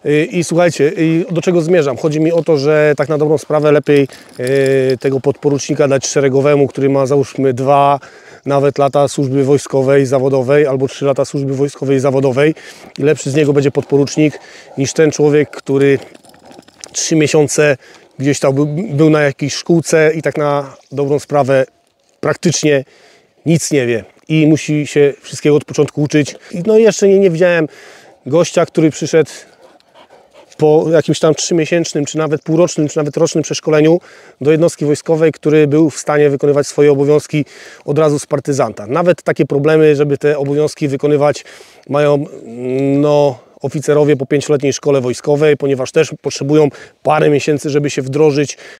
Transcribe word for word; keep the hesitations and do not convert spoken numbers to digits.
I, i słuchajcie, i do czego zmierzam? Chodzi mi o to, że tak na dobrą sprawę lepiej y, tego podporucznika dać szeregowemu, który ma załóżmy dwa nawet lata służby wojskowej, zawodowej, albo trzy lata służby wojskowej, zawodowej. I lepszy z niego będzie podporucznik niż ten człowiek, który trzy miesiące gdzieś tam był, był na jakiejś szkółce i tak na dobrą sprawę praktycznie nic nie wie i musi się wszystkiego od początku uczyć. No i jeszcze nie, nie widziałem gościa, który przyszedł po jakimś tam trzymiesięcznym, czy nawet półrocznym, czy nawet rocznym przeszkoleniu do jednostki wojskowej, który był w stanie wykonywać swoje obowiązki od razu z partyzanta. Nawet takie problemy, żeby te obowiązki wykonywać, mają no, oficerowie po pięcioletniej szkole wojskowej, ponieważ też potrzebują parę miesięcy, żeby się wdrożyć